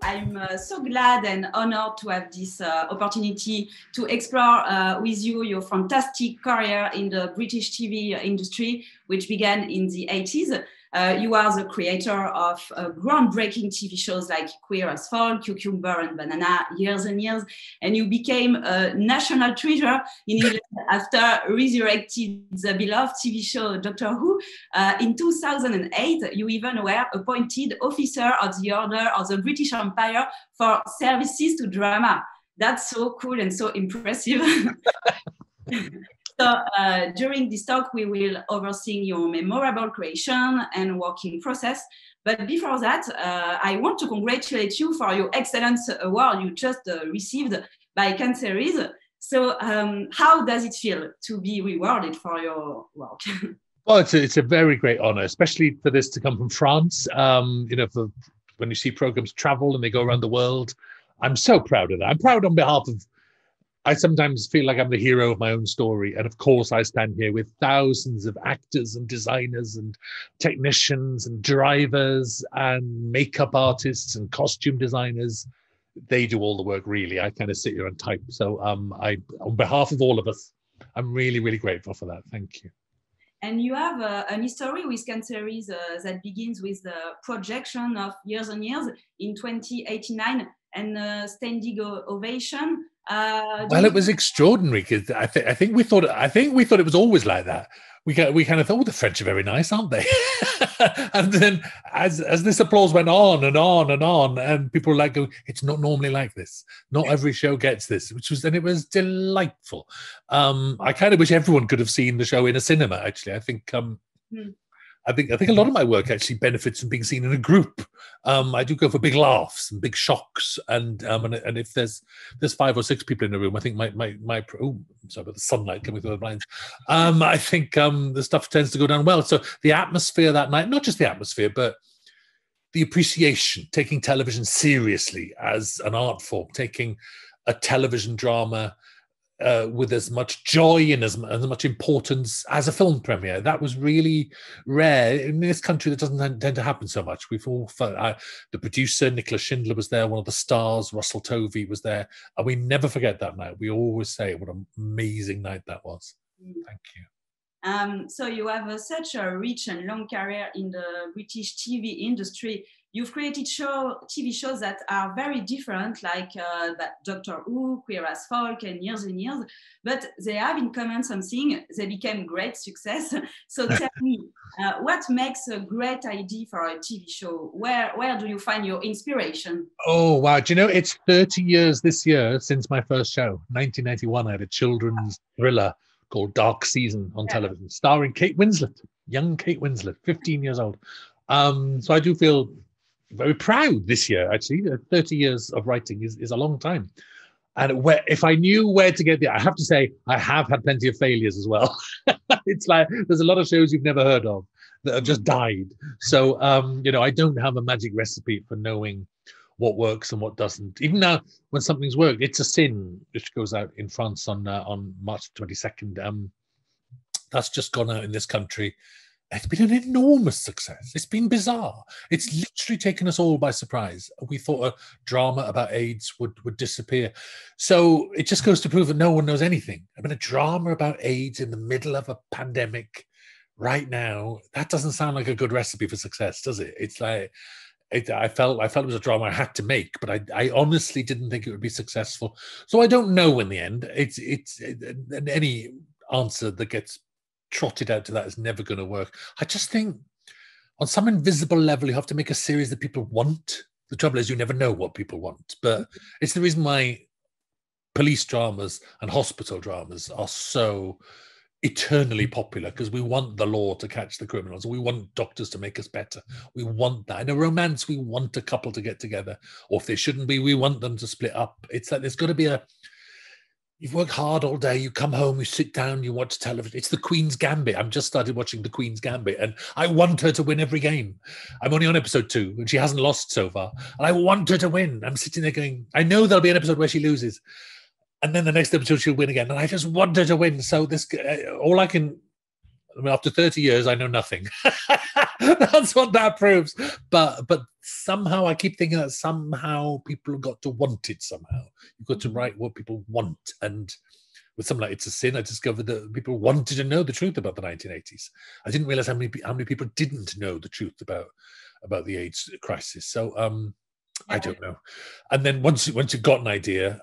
I'm so glad and honored to have this opportunity to explore with you your fantastic career in the British TV industry, which began in the 80s. You are the creator of groundbreaking TV shows like Queer as Folk, Cucumber and Banana, Years and Years, and you became a national treasure in England after resurrected the beloved TV show Doctor Who. In 2008, you even were appointed officer of the Order of the British Empire for services to drama. That's so cool and so impressive. So during this talk, we will oversee your memorable creation and working process. But before that, I want to congratulate you for your excellence award you just received by CANNESERIES. So how does it feel to be rewarded for your work? Well, it's a very great honor, especially for this to come from France. You know, for when you see programs travel and they go around the world, I'm so proud of that. I'm proud on behalf of, I sometimes feel like I'm the hero of my own story. And of course, I stand here with thousands of actors and designers and technicians and drivers and makeup artists and costume designers. They do all the work, really. I kind of sit here and type. So on behalf of all of us, I'm really, really grateful for that. Thank you. And you have an history with CANNESERIES that begins with the projection of Years and Years in 2089 and a standing ovation. Well, it was extraordinary because I think we thought it was always like that. We kind of thought, oh, the French are very nice, aren't they? And then as this applause went on and on and on, and people were like, going, it's not normally like this. Not every show gets this, and it was delightful. I kind of wish everyone could have seen the show in a cinema. Actually, I think I think a lot of my work actually benefits from being seen in a group. I do go for big laughs and big shocks, and if there's 5 or 6 people in the room, I think sorry about the sunlight coming through the blinds. I think the stuff tends to go down well. So the atmosphere that night, not just the atmosphere, but the appreciation, taking television seriously as an art form, taking a television drama with as much joy and as much importance as a film premiere. That was really rare. In this country, that doesn't tend to happen so much. We've all felt, the producer, Nicholas Schindler, was there, one of the stars, Russell T Davies was there, and we never forget that night. We always say what an amazing night that was. Thank you. So you have such a rich and long career in the British TV industry. You've created TV shows that are very different, like Doctor Who, Queer as Folk, and Years, but they have in common something. They became great success. So tell me, what makes a great idea for a TV show? Where do you find your inspiration? Oh, wow. Do you know, it's 30 years this year since my first show. 1991, I had a children's thriller called Dark Season on television, starring Kate Winslet, young Kate Winslet, 15 years old. So I do feel very proud this year, actually. 30 years of writing is a long time. And if I knew where to get I have to say, I have had plenty of failures as well. It's like, there's a lot of shows you've never heard of that have just died. So, I don't have a magic recipe for knowing what works and what doesn't. Even now, when something's worked, It's a Sin, which goes out in France on March 22nd. That's just gone out in this country. It's been an enormous success. It's been bizarre. It's literally taken us all by surprise. We thought a drama about AIDS would disappear. So it just goes to prove that no one knows anything. I mean, a drama about AIDS in the middle of a pandemic right now, that doesn't sound like a good recipe for success, does it? It's like, I felt it was a drama I had to make, but I honestly didn't think it would be successful. So I don't know in the end. It's any answer that gets trotted out to that is never going to work. I just think on some invisible level, you have to make a series that people want. The trouble is you never know what people want, but it's the reason why police dramas and hospital dramas are so eternally popular, because we want the law to catch the criminals. We want doctors to make us better. We want that. In a romance, we want a couple to get together, or if they shouldn't be, we want them to split up. It's like there's got to be you've worked hard all day, you come home, you sit down, you watch television. It's the Queen's Gambit. I've just started watching the Queen's Gambit, and I want her to win every game. I'm only on episode 2, and she hasn't lost so far. And I want her to win. I'm sitting there going, I know there'll be an episode where she loses, and then the next episode she'll win again. And I just want her to win. So after 30 years, I know nothing. That's what that proves. But somehow I keep thinking that somehow people have got to want it somehow. You've got to write what people want. And with something like It's a Sin, I discovered that people wanted to know the truth about the 1980s. I didn't realize how many people didn't know the truth about the AIDS crisis. So I don't know. And then once you've got an idea,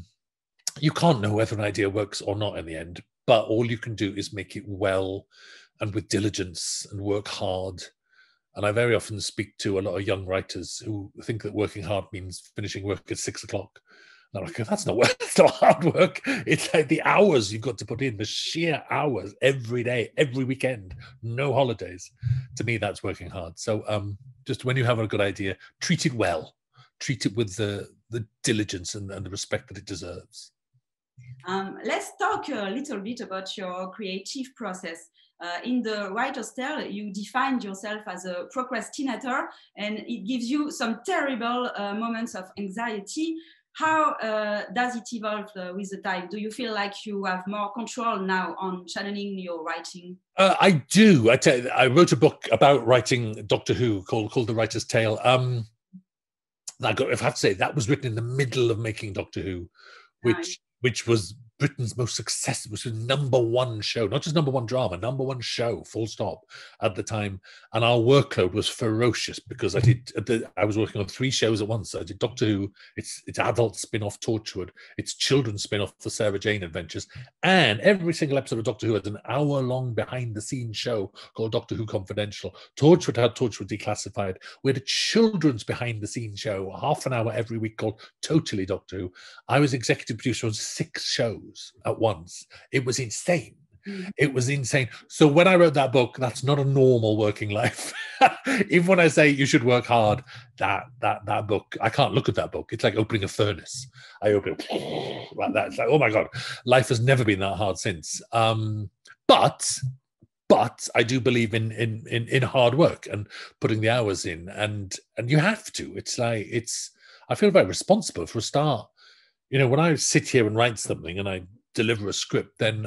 you can't know whether an idea works or not in the end, but all you can do is make it well and with diligence and work hard. And I very often speak to a lot of young writers who think that working hard means finishing work at 6 o'clock. And I'm like, that's not work, it's not hard work. It's like the hours you've got to put in, the sheer hours every day, every weekend, no holidays. To me, that's working hard. So just when you have a good idea, treat it well. Treat it with the diligence and the respect that it deserves. Let's talk a little bit about your creative process. In the writer's tale, you defined yourself as a procrastinator, and it gives you some terrible moments of anxiety. How does it evolve with the time? Do you feel like you have more control now on channeling your writing? I do. I wrote a book about writing Doctor Who called The Writer's Tale. I have to say that was written in the middle of making Doctor Who, which was Britain's most successful, was #1 show, not just #1 drama, #1 show, full stop, at the time. And our workload was ferocious because I was working on 3 shows at once. I did Doctor Who, its adult spin-off Torchwood, its children's spin-off The Sarah Jane Adventures, and every single episode of Doctor Who had an hour-long behind-the-scenes show called Doctor Who Confidential. Torchwood had Torchwood Declassified. We had a children's behind-the-scenes show, half an hour every week, called Totally Doctor Who. I was executive producer on 6 shows at once. It was insane. It was insane. So when I wrote that book, that's not a normal working life. Even when I say you should work hard, that book, I can't look at that book. It's like opening a furnace. I open it like that. It's like, oh my God, life has never been that hard since. But I do believe in hard work and putting the hours in, and you have to. I feel very responsible for a start. You know, when I sit here and write something and I deliver a script, then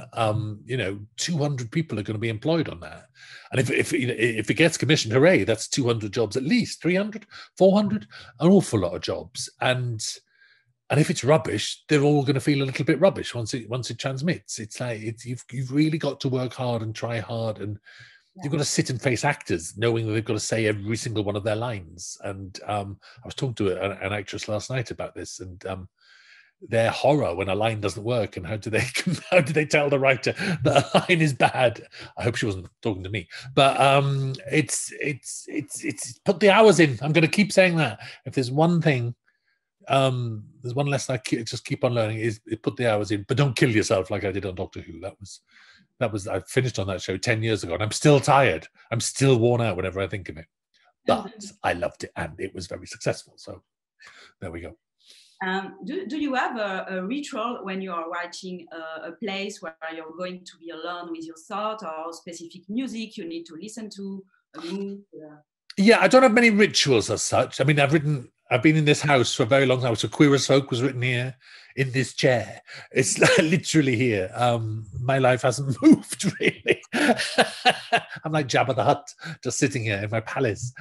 200 people are going to be employed on that. And if it gets commissioned, hooray, that's 200 jobs at least, 300, 400, an awful lot of jobs. And if it's rubbish, they're all going to feel a little bit rubbish once it transmits. It's like you've really got to work hard and try hard, and you've got to sit and face actors knowing that they've got to say every single one of their lines. And I was talking to an actress last night about this, and their horror when a line doesn't work, and how do they tell the writer that a line is bad? I hope she wasn't talking to me, but it's put the hours in. I'm going to keep saying that. If there's one thing, there's one lesson I just keep on learning, is put the hours in, but don't kill yourself like I did on Doctor Who. That was I finished on that show 10 years ago, and I'm still tired. I'm still worn out whenever I think of it, but I loved it, and it was very successful. So there we go. Do you have a ritual when you are writing a place where you're going to be alone with your thought, or specific music you need to listen to, a mood? Yeah, I don't have many rituals as such. I mean, I've been in this house for a very long time. So Queer as Folk was written here in this chair. It's literally here. My life hasn't moved really. I'm like Jabba the Hutt, just sitting here in my palace.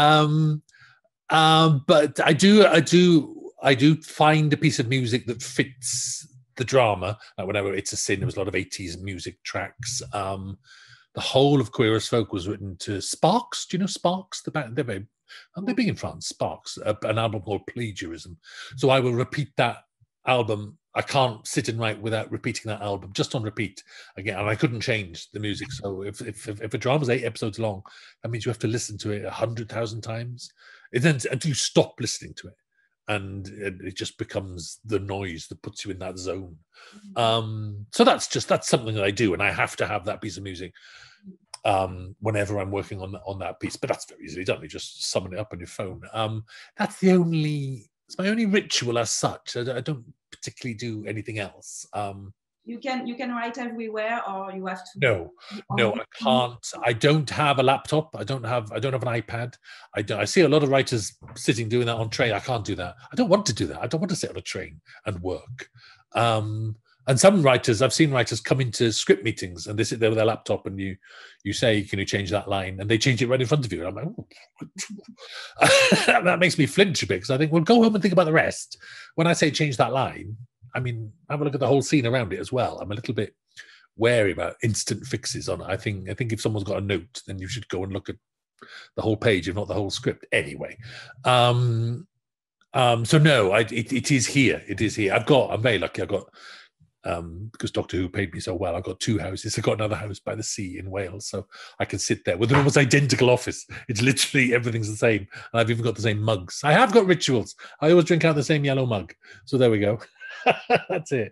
But I do find a piece of music that fits the drama. Like whenever It's a Sin, there was a lot of 80s music tracks. The whole of Queer as Folk was written to Sparks. Do you know Sparks? They're big in France, Sparks, an album called Plagiarism. So I will repeat that album. I can't sit and write without repeating that album, just on repeat again. And I couldn't change the music. So if a drama's 8 episodes long, that means you have to listen to it 100,000 times. And then until you stop listening to it. And it just becomes the noise that puts you in that zone. So that's something that I do, and I have to have that piece of music whenever I'm working on that piece. But that's very easily done. You just summon it up on your phone. It's my only ritual as such. I don't particularly do anything else. You can write everywhere, or you have to. No, I can't. I don't have a laptop. I don't have an iPad. I see a lot of writers sitting doing that on train. I can't do that. I don't want to do that. I don't want to sit on a train and work. And some writers, I've seen writers come into script meetings and they sit there with their laptop and you say, can you change that line? And they change it right in front of you. And I'm like, oh. That makes me flinch a bit because I think, well, go home and think about the rest. When I say change that line, I mean, have a look at the whole scene around it as well. I'm a little bit wary about instant fixes on it. I think if someone's got a note, then you should go and look at the whole page, if not the whole script. Anyway, so no, it is here. It is here. I'm very lucky. I've got, because Doctor Who paid me so well, I've got 2 houses. I've got another house by the sea in Wales, so I can sit there with an almost identical office. It's literally everything's the same, and I've even got the same mugs. I have got rituals. I always drink out the same yellow mug. So there we go. That's it.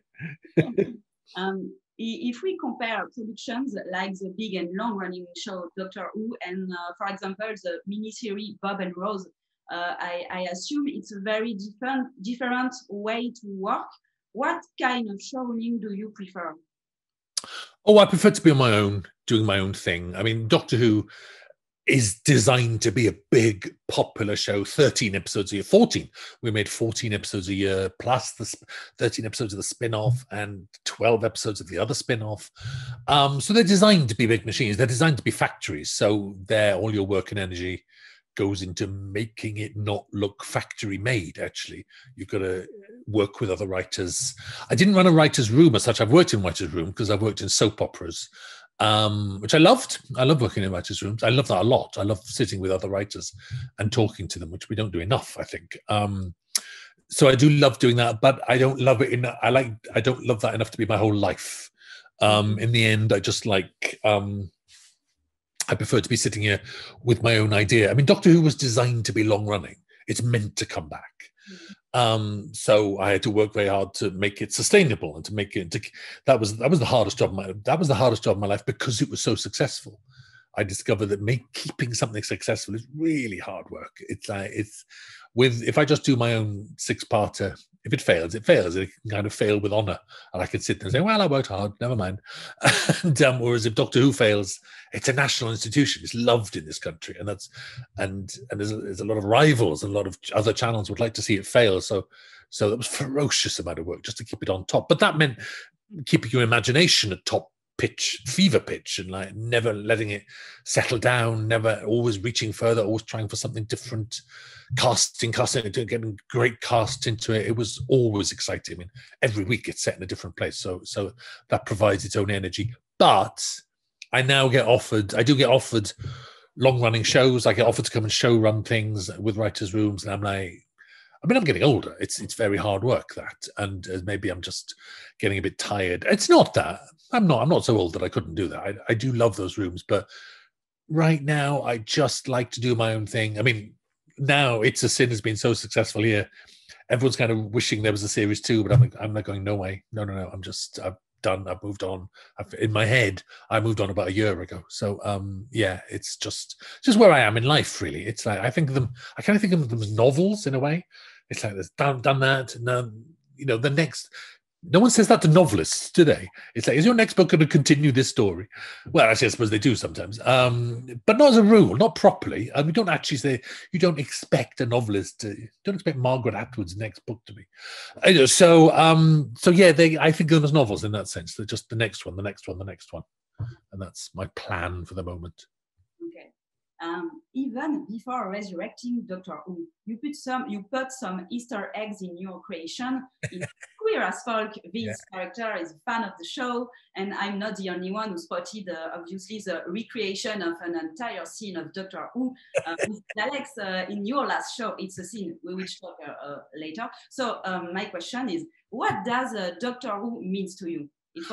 If we compare productions like the big and long-running show Doctor Who and, for example, the miniseries Bob and Rose, I assume it's a very different way to work. What kind of showrunning do you prefer? Oh, I prefer to be on my own, doing my own thing. I mean, Doctor Who is designed to be a big, popular show, 13 episodes a year, 14. We made 14 episodes a year, plus the 13 episodes of the spin-off and 12 episodes of the other spin-off. So they're designed to be big machines. They're designed to be factories. So all your work and energy goes into making it not look factory made. Actually, you've got to work with other writers. I didn't run a writer's room as such. I've worked in writer's room because I've worked in soap operas, which I loved. I love working in writers' rooms. I love that a lot. I love sitting with other writers and talking to them, which we don't do enough, I think. So I do love doing that, but I don't love it. I don't love that enough to be my whole life. In the end, I just like. I prefer to be sitting here with my own idea. I mean, Doctor Who was designed to be long running. It's meant to come back. So I had to work very hard to make it sustainable and to make it. That was the hardest job. That was the hardest job of my life because it was so successful. I discovered that keeping something successful is really hard work. If I just do my own 6-parter, if it fails, it fails. It can kind of fail with honor, and I can sit there and say, "Well, I worked hard. Never mind." Whereas if Doctor Who fails, it's a national institution. It's loved in this country, and there's a lot of rivals and a lot of other channels would like to see it fail. So that was ferocious amount of work just to keep it on top. But that meant keeping your imagination at top pitch, fever pitch, and like never letting it settle down, never always reaching further, always trying for something different, casting, getting great cast into it. It was always exciting. I mean, every week it's set in a different place, so that provides its own energy. But I do get offered long-running shows. I get offered to come and show run things with writers' rooms, and I'm like, I mean, I'm getting older. It's very hard work, that, and maybe I'm just getting a bit tired. It's not that. I'm not so old that I couldn't do that. I do love those rooms, but right now I just like to do my own thing. I mean, now It's a Sin has been so successful here. Everyone's kind of wishing there was a series 2, but I'm not going, no way. No. I've done. I've moved on. In my head, I moved on about a year ago. So yeah, it's just where I am in life, really. It's like I kind of think of them as novels in a way. It's like there's done that, and the next. No one says that to novelists, do they? It's like, is your next book going to continue this story? Well, actually, I suppose they do sometimes, but not as a rule, not properly. We don't actually say, you don't expect a novelist don't expect Margaret Atwood's next book to be. So yeah, I think of them as novels in that sense. They're just the next one, the next one, the next one. And that's my plan for the moment. Okay. Even before resurrecting Doctor Who, you put some Easter eggs in your creation. In Queer as Folk, this character is a fan of the show, and I'm not the only one who spotted, obviously, the recreation of an entire scene of Doctor Who. With Alex, in your last show, It's a Sin, we will talk later. So my question is, what does Doctor Who means to you? It's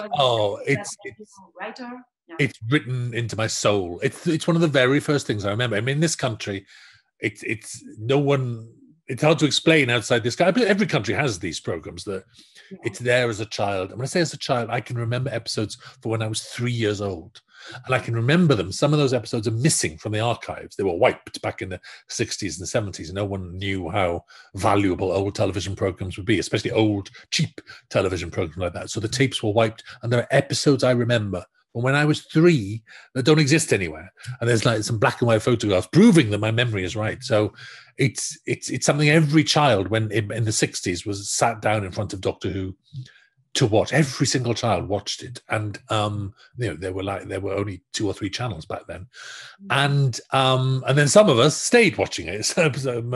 writer. Yeah. It's written into my soul. It's one of the very first things I remember. I mean, in this country, it's hard to explain outside this country. Every country has these programs that it's there as a child. And when I say as a child, I can remember episodes for when I was 3 years old. And I can remember them. Some of those episodes are missing from the archives. They were wiped back in the 60s and the 70s. No one knew how valuable old television programs would be, especially old, cheap television programs like that. So the tapes were wiped. And there are episodes I remember from when I was 3 that don't exist anywhere. And there's like some black and white photographs proving that my memory is right. So it's something every child, when in the 60s, was sat down in front of Doctor Who to watch. Every single child watched it, and there were only 2 or 3 channels back then, and then some of us stayed watching it. So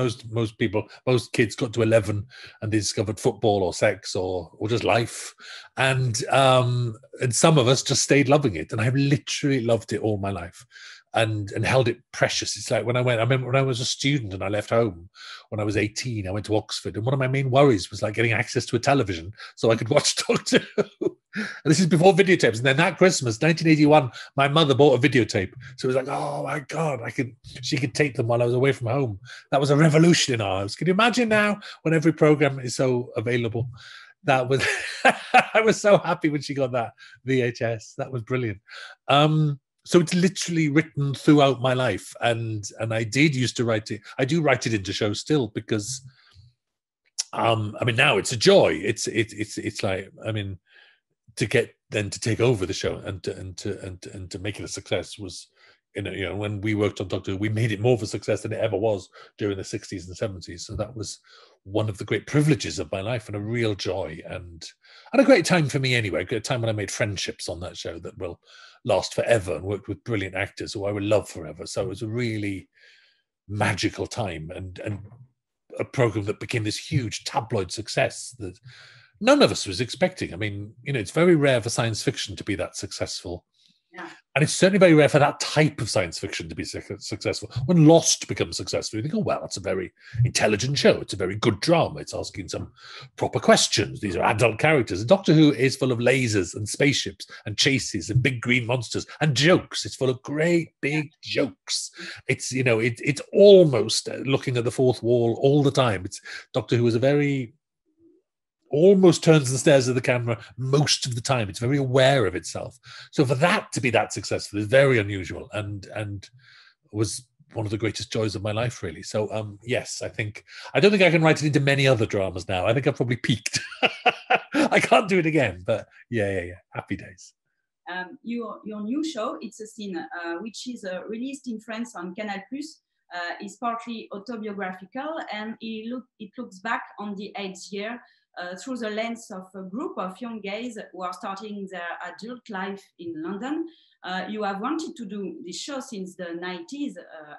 most kids got to 11 and they discovered football or sex or just life, and some of us just stayed loving it. And I've literally loved it all my life. And held it precious. It's like I remember when I was a student and I left home when I was 18, I went to Oxford, and one of my main worries was like getting access to a television so I could watch Doctor Who. And this is before videotapes. And then that Christmas, 1981, my mother bought a videotape. So it was like, oh my God, she could tape them while I was away from home. That was a revolution in ours. Can you imagine now when every program is so available? That was, I was so happy when she got that VHS. That was brilliant. So it's literally written throughout my life, and I did used to write it. I do write it into shows still because, I mean, now it's a joy. It's like, I mean, to get then to take over the show and to make it a success was, when we worked on Doctor Who, we made it more of a success than it ever was during the 60s and 70s. So that was one of the great privileges of my life and a real joy and a great time for me anyway. A great time when I made friendships on that show that will last forever and worked with brilliant actors who I will love forever. So it was a really magical time and a program that became this huge tabloid success that none of us was expecting. I mean, it's very rare for science fiction to be that successful. Yeah. And it's certainly very rare for that type of science fiction to be successful. When Lost becomes successful, you think, oh, well, that's a very intelligent show. It's a very good drama. It's asking some proper questions. These are adult characters. And Doctor Who is full of lasers and spaceships and chases and big green monsters and jokes. It's full of great big jokes. It's, it's almost looking at the fourth wall all the time. Doctor Who is a very... almost turns the stares of the camera most of the time. It's very aware of itself. So for that to be that successful is very unusual and was one of the greatest joys of my life, really. So yes, I don't think I can write it into many other dramas now. I think I've probably peaked. I can't do it again, but yeah. Happy days. Your new show, It's a Sin, which is released in France on Canal+, is partly autobiographical, and it looks back on the 8th year through the lens of a group of young gays who are starting their adult life in London. You have wanted to do this show since the 90s,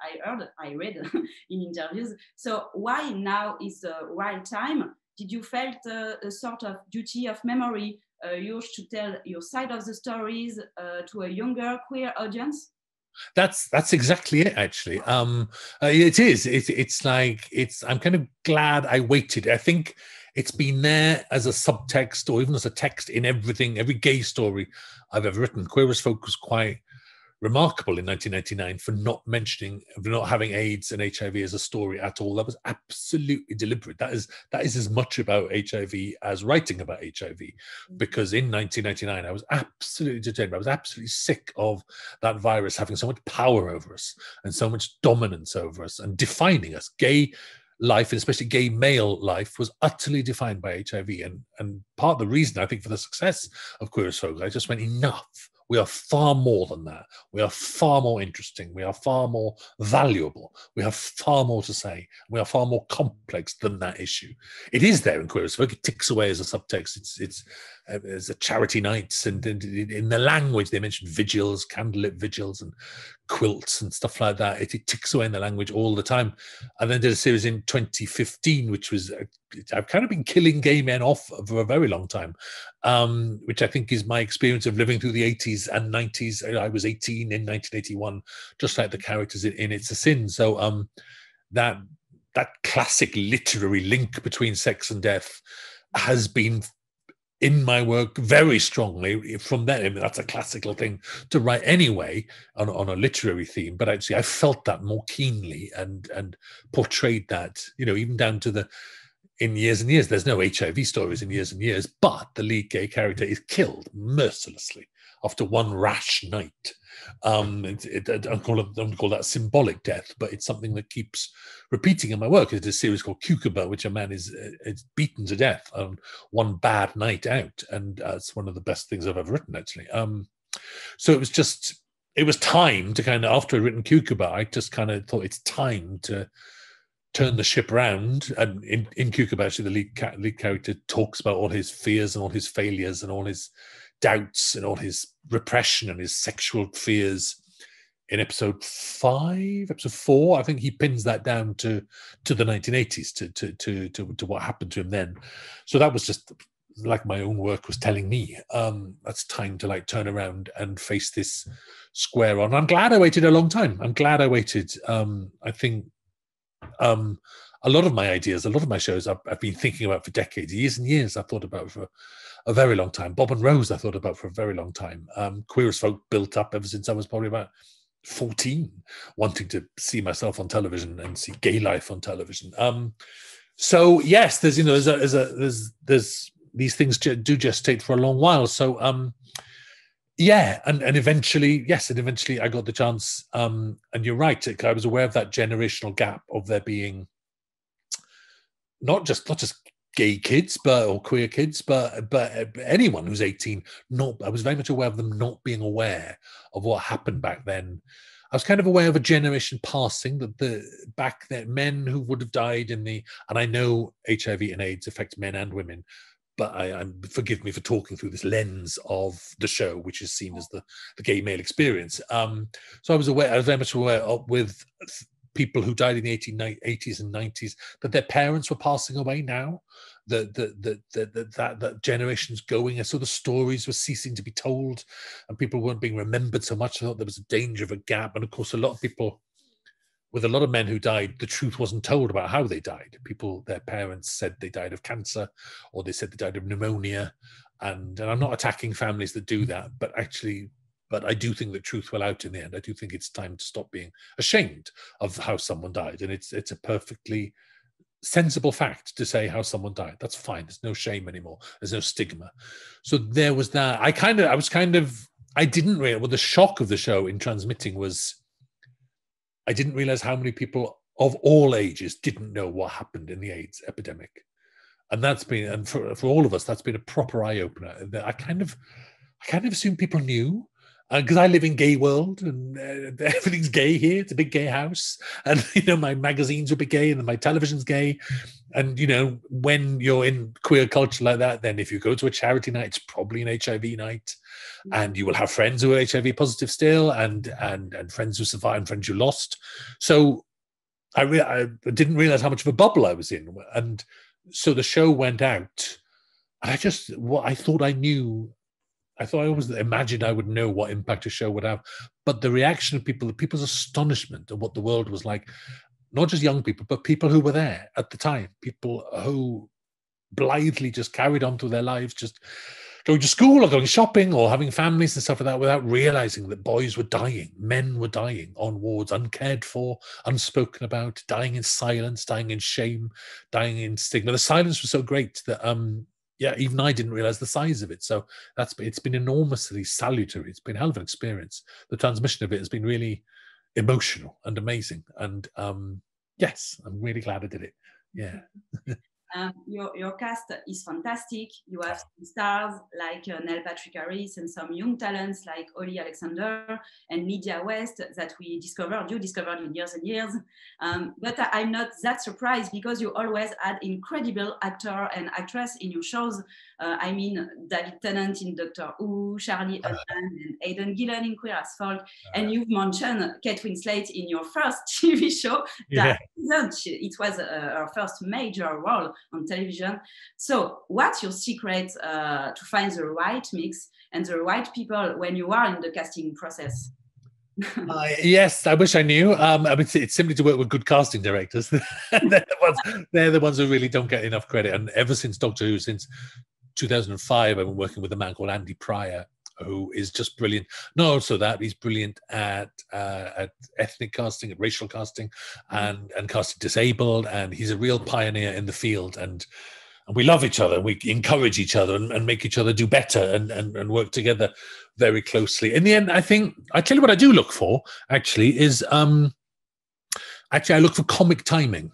I read in interviews. So why now is the right time? Did you felt a sort of duty of memory yours to tell your side of the stories to a younger queer audience? That's exactly it, actually. It is. It's like I'm kind of glad I waited. I think it's been there as a subtext or even as a text in every gay story I've ever written. Queer as Folk was quite remarkable in 1999 for not having AIDS and HIV as a story at all. That was absolutely deliberate. That is as much about HIV as writing about HIV, because in 1999 I was absolutely determined. I was absolutely sick of that virus having so much power over us and so much dominance over us and defining us. Gay life, and especially gay male life, was utterly defined by HIV. And part of the reason I think for the success of Queer as Folk, I just went, enough. We are far more than that. We are far more interesting. We are far more valuable. We have far more to say. We are far more complex than that issue. It is there in Queer as Folk. It ticks away as a subtext. It's a charity nights, and in the language they mention vigils, candlelit vigils, and quilts and stuff like that. It ticks away in the language all the time. And then did a series in 2015, which was I've kind of been killing gay men off for a very long time, which I think is my experience of living through the 80s and 90s. I was 18 in 1981, just like the characters in It's a Sin. So that classic literary link between sex and death has been in my work very strongly from then. I mean, that's a classical thing to write anyway on a literary theme, but actually I felt that more keenly and portrayed that, even down to in Years and Years. There's no HIV stories in Years and Years, but the lead gay character is killed mercilessly after one rash night. I don't call that symbolic death, but it's something that keeps repeating in my work. It's a series called Cucumber, which a man is beaten to death on one bad night out, and it's one of the best things I've ever written, actually. So it was time to kind of, after I'd written Cucumber, I just kind of thought it's time to turn the ship around. And in Cucumber, actually, the lead character talks about all his fears and all his failures and all his doubts and all his repression and his sexual fears. In episode 4, I think he pins that down to the 1980s, to what happened to him then. So that was just like my own work was telling me, that's time to like turn around and face this square on. I'm glad I waited a long time. I'm glad I waited. I think a lot of my ideas, a lot of my shows I've been thinking about for decades, years and years. I've thought about for a very long time. Bob and Rose I thought about for a very long time. Queer as Folk built up ever since I was probably about 14, wanting to see myself on television and see gay life on television. So yes, there's there's these things do gestate for a long while. So yeah, and eventually, yes, and eventually I got the chance. And you're right, I was aware of that generational gap of there being not just gay kids, or queer kids, but anyone who's 18. I was very much aware of them not being aware of what happened back then. I was kind of aware of a generation passing, that back then men who would have died and I know HIV and AIDS affect men and women, but forgive me for talking through this lens of the show, which is seen as the gay male experience. So I was very much aware of, with people who died in the 80s and 90s, that their parents were passing away now, that generation's going, and so the stories were ceasing to be told and people weren't being remembered so much. I thought there was a danger of a gap. And of course, a lot of people, with a lot of men who died, the truth wasn't told about how they died. Their parents said they died of cancer, or they said they died of pneumonia. And I'm not attacking families that do that, but I do think the truth will out in the end. I do think it's time to stop being ashamed of how someone died. And it's a perfectly sensible fact to say how someone died. That's fine. There's no shame anymore. There's no stigma. So there was that. I didn't realize, well, the shock of the show in transmitting was, I didn't realize how many people of all ages didn't know what happened in the AIDS epidemic. And for all of us, that's been a proper eye-opener. I kind of assumed people knew, because I live in gay world and everything's gay here. It's a big gay house, and my magazines are big gay and my television's gay. And when you're in queer culture like that, then if you go to a charity night, it's probably an HIV night, and you will have friends who are HIV positive still, and friends who survived and friends you lost. So I didn't realize how much of a bubble I was in, and so the show went out, and I thought I knew. I always imagined I would know what impact a show would have, but the reaction of people's astonishment at what the world was like, not just young people, but people who were there at the time, people who blithely just carried on through their lives, just going to school or going shopping or having families and stuff like that, without realizing that boys were dying, men were dying on wards, uncared for, unspoken about, dying in silence, dying in shame, dying in stigma. The silence was so great that even I didn't realize the size of it. So it's been enormously salutary. It's been a hell of an experience. The transmission of it has been really emotional and amazing. And yes, I'm really glad I did it. Yeah. Your cast is fantastic. You have some stars like Neil Patrick Harris and some young talents like Ollie Alexander and Lydia West that you discovered in years and years. But I'm not that surprised, because you always had incredible actor and actress in your shows. I mean, David Tennant in Doctor Who, Charlie Hunnam and Aidan Gillen in Queer as Folk. And you've mentioned Kate Winslet in your first TV show. It was her first major role on television. So what's your secret to find the right mix and the right people when you are in the casting process? Yes, I wish I knew. It's simply to work with good casting directors. They're the ones who really don't get enough credit. And ever since Doctor Who, since 2005, I've been working with a man called Andy Pryor, who is just brilliant. Not also that, he's brilliant at ethnic casting, at racial casting, and casting disabled. And he's a real pioneer in the field. And we love each other. We encourage each other and make each other do better and work together very closely. In the end, I tell you what I do look for, actually, is I look for comic timing.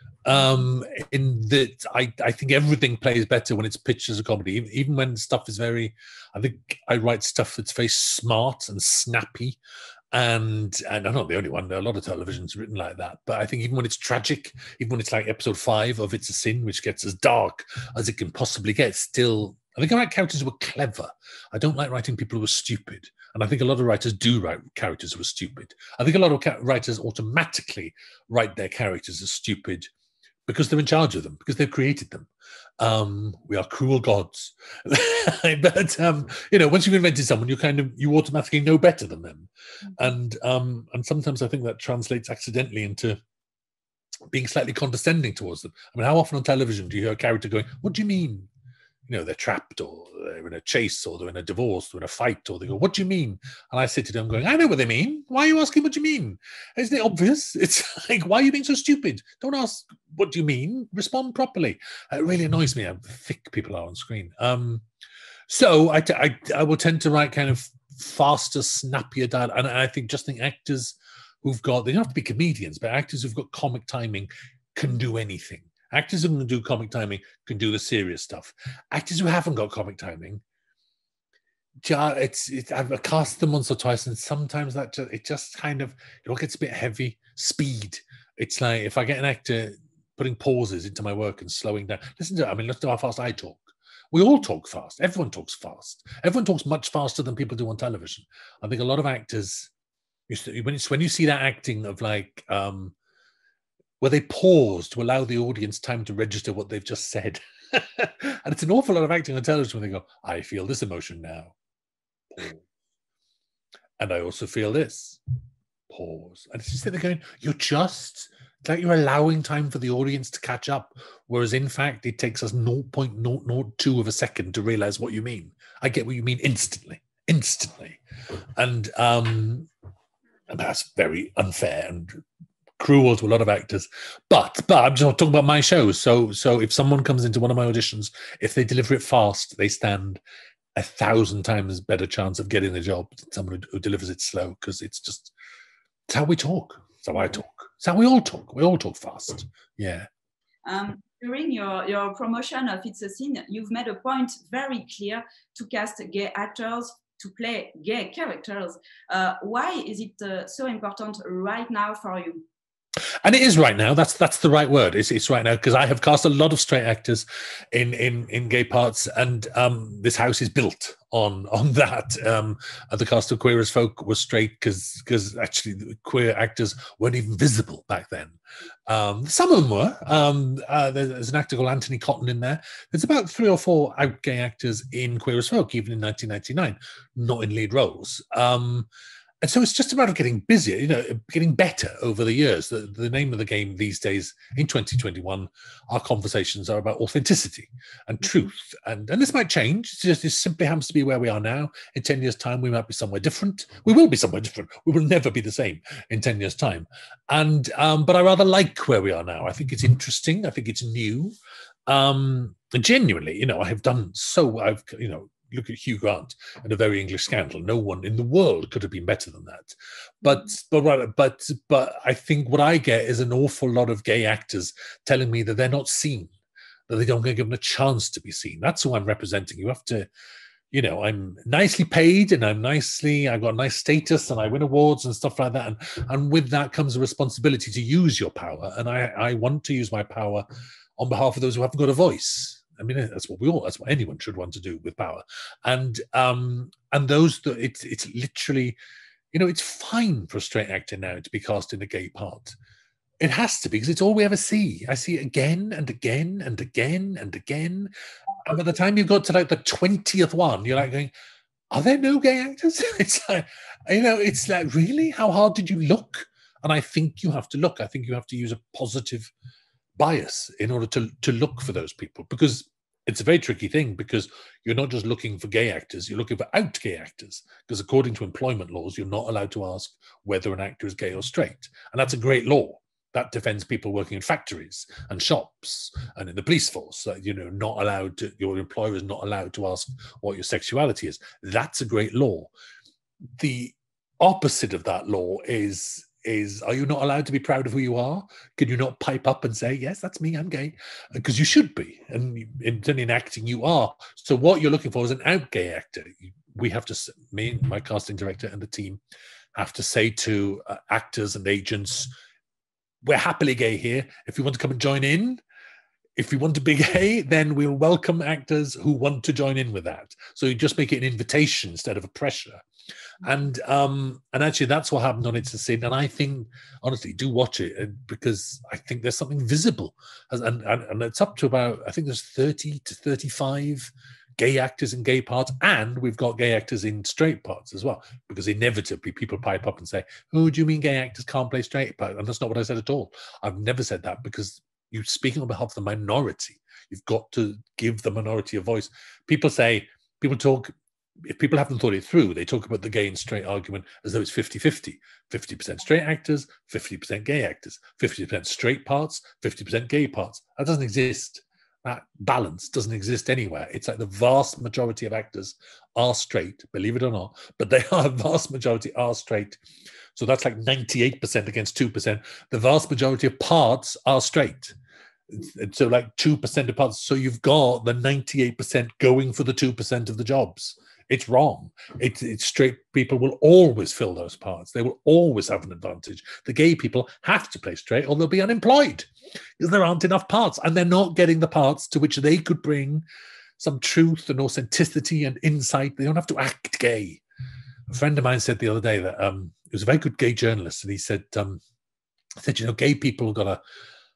In that I think everything plays better when it's pitched as a comedy, even when stuff is I think I write stuff that's very smart and snappy And I'm not the only one. A lot of television's written like that. But I think even when it's tragic, even when it's like episode 5 of It's a Sin, which gets as dark as it can possibly get, still, I think I write characters who are clever. I don't like writing people who are stupid. And I think a lot of writers do write characters who are stupid. I think a lot of writers automatically write their characters as stupid because they're in charge of them, because they've created them. We are cruel gods. But once you've invented someone, you automatically know better than them. And sometimes I think that translates accidentally into being slightly condescending towards them. I mean, how often on television do you hear a character going, "What do you mean? They're trapped, or they're in a chase, or they're in a divorce, or in a fight," or they go, "What do you mean?" And I sit to them going, "I know what they mean. Why are you asking what you mean? Isn't it obvious? It's like, why are you being so stupid? Don't ask what do you mean. Respond properly." It really annoys me how thick people are on screen. So I will tend to write kind of faster, snappier dialogue. And I think actors who've got, they don't have to be comedians, but actors who've got comic timing can do anything. Actors who can do comic timing can do the serious stuff. Actors who haven't got comic timing, I've cast them once or twice, and sometimes it just kind of, gets a bit heavy. Speed. It's like if I get an actor putting pauses into my work and slowing down. Listen to how fast I talk. We all talk fast. Everyone talks fast. Everyone talks much faster than people do on television. I think a lot of actors, when you see that acting of like, where they pause to allow the audience time to register what they've just said. And it's an awful lot of acting on television when they go, "I feel this emotion now." Pause. "And I also feel this." Pause. And it's just that they're going, it's like you're allowing time for the audience to catch up. Whereas in fact, it takes us 0.002 of a second to realize what you mean. I get what you mean instantly. And that's very unfair and cruel to a lot of actors, but I'm just talking about my shows. So if someone comes into one of my auditions, if they deliver it fast, they stand 1,000 times better chance of getting the job than someone who delivers it slow, because it's how we talk. It's how I talk. It's how we all talk. We all talk fast. Yeah. During your promotion of It's a Sin, you've made a point very clear to cast gay actors to play gay characters. Why is it so important right now for you? And it is right now. That's the right word. It's right now, because I have cast a lot of straight actors in gay parts, and this house is built on that. The cast of Queer as Folk was straight because actually the queer actors weren't even visible back then. Some of them were. There's an actor called Anthony Cotton in there. There's about 3 or 4 out gay actors in Queer as Folk, even in 1999, not in lead roles. And so it's just a matter of getting busier, getting better over the years. The name of the game these days, in 2021, our conversations are about authenticity and truth. And this might change. It simply happens to be where we are now. In 10 years' time, we might be somewhere different. We will be somewhere different. We will never be the same in 10 years' time. And but I rather like where we are now. I think it's interesting. I think it's new. And genuinely, I have done so. Look at Hugh Grant and A Very English Scandal. No one in the world could have been better than that. But I think what I get is an awful lot of gay actors telling me that they're not seen, that they don't get given a chance to be seen. That's who I'm representing. You have to, I'm nicely paid, and I've got a nice status, and I win awards and stuff like that. And with that comes a responsibility to use your power. And I want to use my power on behalf of those who haven't got a voice. I mean, that's what anyone should want to do with power. And those that it's literally, it's fine for a straight actor now to be cast in a gay part. It has to be, because it's all we ever see. I see it again and again and again and again. And by the time you've got to like the 20th one, you're like going, are there no gay actors? It's like, it's like, really? How hard did you look? And I think you have to look. I think you have to use a positive bias in order to look for those people, because it's a very tricky thing, because you're not just looking for gay actors, you're looking for out gay actors, because according to employment laws, you're not allowed to ask whether an actor is gay or straight. And that's a great law. That defends people working in factories and shops and in the police force. Your employer is not allowed to ask what your sexuality is. That's a great law. The opposite of that law is, are you not allowed to be proud of who you are? Can you not pipe up and say, yes, that's me, I'm gay? Because you should be. And in acting, you are. So what you're looking for is an out gay actor. We have to, me, my casting director and the team, have to say to actors and agents, we're happily gay here. If you want to come and join in, if you want to be gay, then we'll welcome actors who want to join in with that. So you just make it an invitation instead of a pressure. And actually that's what happened on It's a Sin. And I think, honestly, do watch it, because I think there's something visible. And it's up to about, I think there's 30 to 35 gay actors in gay parts, and we've got gay actors in straight parts as well, because inevitably people pipe up and say, oh, do you mean gay actors can't play straight parts? And that's not what I said at all. I've never said that, because you're speaking on behalf of the minority. You've got to give the minority a voice. People talk, if people haven't thought it through, they talk about the gay and straight argument as though it's 50-50. 50% straight actors, 50% gay actors, 50% straight parts, 50% gay parts. That doesn't exist. That balance doesn't exist anywhere. It's like the vast majority of actors are straight, believe it or not, but they are, vast majority are straight. So that's like 98% against 2%. The vast majority of parts are straight. So like 2% of parts. So you've got the 98% going for the 2% of the jobs. It's wrong. It's straight people will always fill those parts. They will always have an advantage. The gay people have to play straight or they'll be unemployed because there aren't enough parts, and they're not getting the parts to which they could bring some truth and authenticity and insight. They don't have to act gay. A friend of mine said the other day that he was a very good gay journalist, and he said, gay people got to,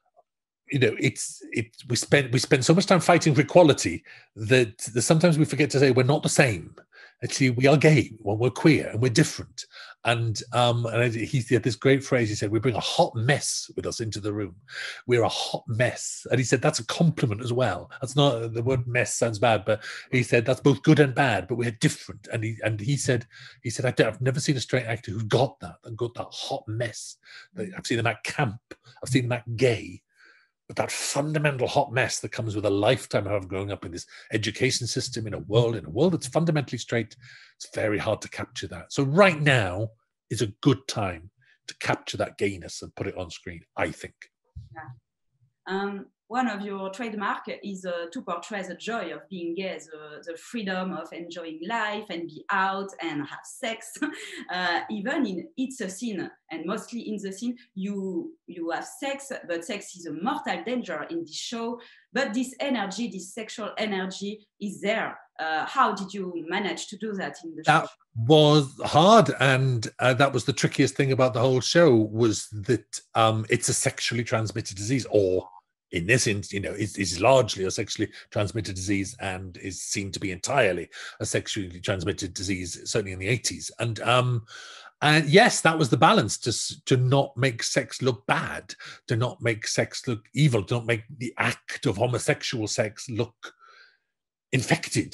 we spend so much time fighting for equality that sometimes we forget to say we're not the same. Actually, we are gay, well, we're queer, and we're different. And he had this great phrase. He said, we bring a hot mess with us into the room. We're a hot mess. And he said, that's a compliment as well. That's not, the word mess sounds bad, but he said, that's both good and bad, but we're different. And he said, I've never seen a straight actor who got that hot mess. I've seen them at camp. I've seen them at gay. But that fundamental hot mess that comes with a lifetime of growing up in this education system, in a world that's fundamentally straight, it's very hard to capture that. So right now is a good time to capture that gayness and put it on screen, I think. Yeah. One of your trademark is to portray the joy of being gay, the freedom of enjoying life and be out and have sex. Even in It's a Sin, and mostly in the scene, you have sex, but sex is a mortal danger in this show. But this energy, this sexual energy is there. How did you manage to do that in the show? That was hard, and that was the trickiest thing about the whole show, was that it's a sexually transmitted disease, or in this instance, is largely a sexually transmitted disease, and is seen to be entirely a sexually transmitted disease, certainly in the 80s. And yes, that was the balance, to not make sex look bad, to not make sex look evil, to not make the act of homosexual sex look infected.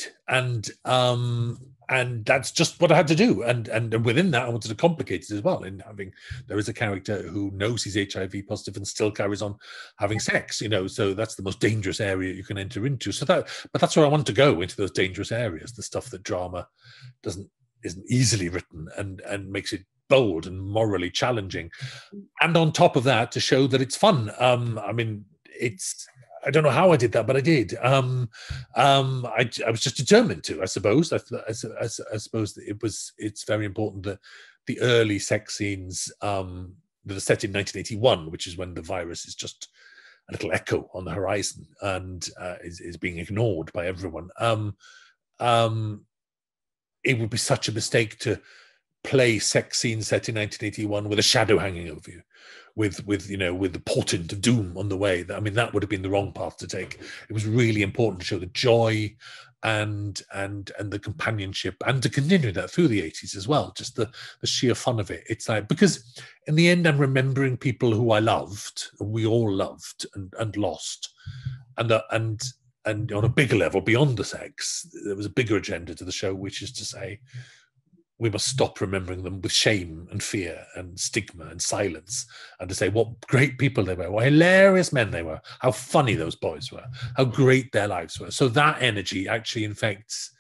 And that's just what I had to do. And within that, I wanted to complicate it as well, in having, there is a character who knows he's HIV positive and still carries on having sex, so that's the most dangerous area you can enter into. But that's where I want to go, into those dangerous areas, the stuff that drama isn't easily written, and makes it bold and morally challenging. And on top of that, to show that it's fun. I don't know how I did that, but I did. I was just determined to, I suppose. I suppose that it's very important that the early sex scenes that are set in 1981, which is when the virus is just a little echo on the horizon and is being ignored by everyone. It would be such a mistake to play sex scenes set in 1981 with a shadow hanging over you, with the portent of doom on the way. That would have been the wrong path to take. It was really important to show the joy and the companionship, and to continue that through the 80s as well, just the sheer fun of it. It's like, because in the end, I'm remembering people who I loved, and we all loved and lost, and on a bigger level, beyond the sex, there was a bigger agenda to the show, which is to say, we must stop remembering them with shame and fear and stigma and silence, and to say what great people they were, what hilarious men they were, how funny those boys were, how great their lives were. So that energy actually infects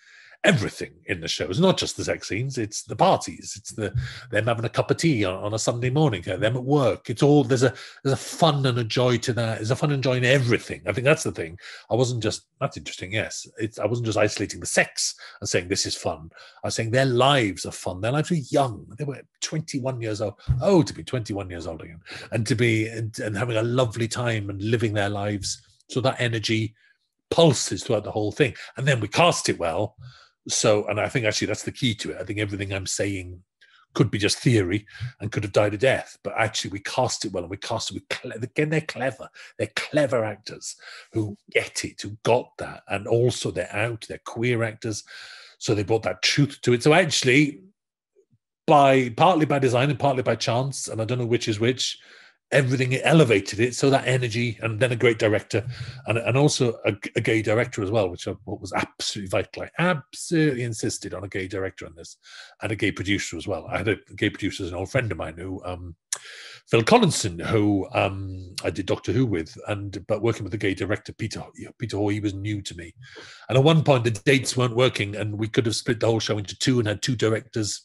everything in the show. It's not just the sex scenes, it's the parties, it's them having a cup of tea on a Sunday morning, them at work. It's all, there's a fun and a joy to that. There's a fun and joy in everything. I think that's the thing. I wasn't just, that's interesting, yes. I wasn't just isolating the sex and saying this is fun. I was saying their lives are fun. Their lives were young. They were 21 years old. Oh, to be 21 years old again. And to be, and having a lovely time and living their lives. So that energy pulses throughout the whole thing. And then we cast it well. So, and I think actually that's the key to it. I think everything I'm saying could be just theory and could have died a death, but actually we cast it well, and we cast it with, again, they're clever. They're clever actors who get it, who got that. And also they're queer actors. So they brought that truth to it. So actually, partly by design and partly by chance, and I don't know which is which, everything elevated it, so that energy, and then a great director, and also a gay director as well, which I thought was absolutely vital. I absolutely insisted on a gay director on this, and a gay producer as well. I had a gay producer as an old friend of mine, who Phil Collinson, who I did Doctor Who with, but working with the gay director Peter Hoy, he was new to me, and at one point the dates weren't working, and we could have split the whole show into two and had two directors,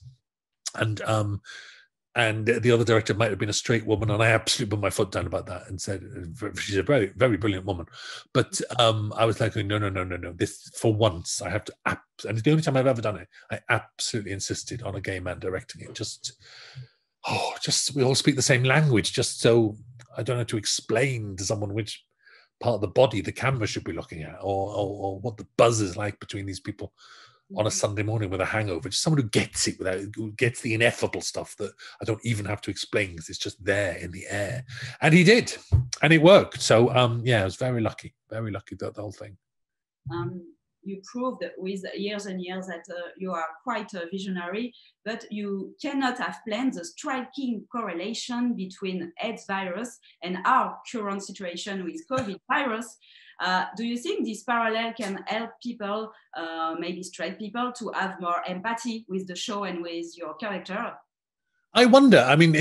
and the other director might have been a straight woman, and I absolutely put my foot down about that and said, she's a very, very brilliant woman. But I was like, no. This, for once, I have to, and it's the only time I've ever done it, I absolutely insisted on a gay man directing it. Just we all speak the same language, just so I don't have to explain to someone which part of the body the camera should be looking at, or what the buzz is like between these people on a Sunday morning with a hangover. Just someone who gets it, who gets the ineffable stuff that I don't even have to explain, because it's just there in the air. And he did, and it worked. So yeah, I was very lucky that the whole thing. You proved with years and years that you are quite a visionary, but you cannot have planned the striking correlation between AIDS virus and our current situation with COVID virus. Do you think this parallel can help people, maybe straight people, to have more empathy with the show and with your character? I wonder. I mean,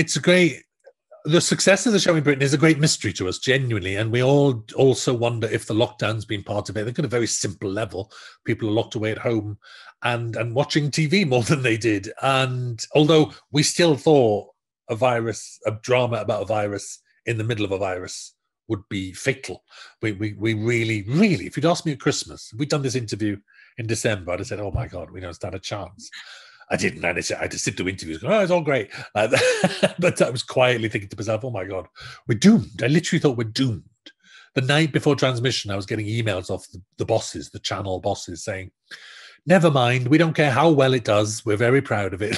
the success of the show in Britain is a great mystery to us, genuinely. And we all also wonder if the lockdown's been part of it. They've got a very simple level. People are locked away at home and watching TV more than they did. And although we still thought a drama about a virus in the middle of a virus would be fatal. We really, really, if you'd asked me at Christmas, if we'd done this interview in December, I'd have said, oh my God, we don't stand a chance. I didn't. I just sit through interviews going, oh, it's all great. But I was quietly thinking to myself, oh my God, we're doomed. I literally thought we're doomed. The night before transmission, I was getting emails off the bosses, the channel bosses, saying, never mind, we don't care how well it does. We're very proud of it.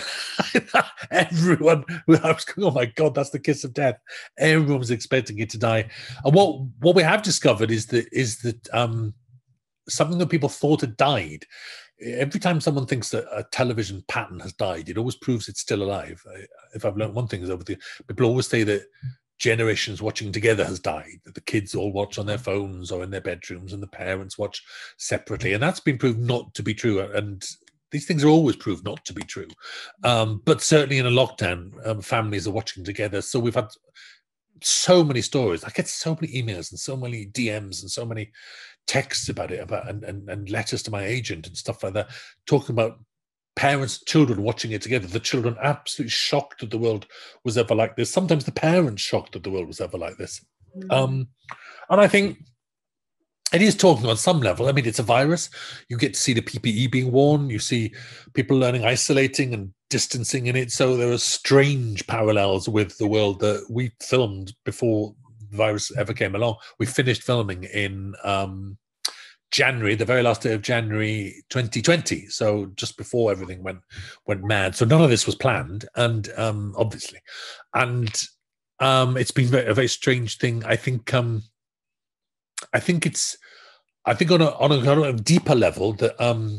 Everyone, I was going, oh my God, that's the kiss of death. Everyone was expecting it to die. And what we have discovered is that something that people thought had died. Every time someone thinks that a television pattern has died, it always proves it's still alive. If I've learned one thing, is people always say that generations watching together has died, that the kids all watch on their phones or in their bedrooms and the parents watch separately. And that's been proved not to be true. And these things are always proved not to be true. But certainly in a lockdown, families are watching together. So we've had so many stories. I get so many emails and so many DMs and so many texts about it, and letters to my agent and stuff like that, talking about parents and children watching it together. The children absolutely shocked that the world was ever like this. Sometimes the parents shocked that the world was ever like this. And I think it is talking on some level. I mean, it's a virus. You get to see the PPE being worn. You see people learning isolating and distancing in it. So there are strange parallels with the world that we filmed before the virus ever came along. We finished filming in January, the very last day of January 2020. So just before everything went mad. So none of this was planned, and obviously, and it's been a very strange thing. I think on a deeper level that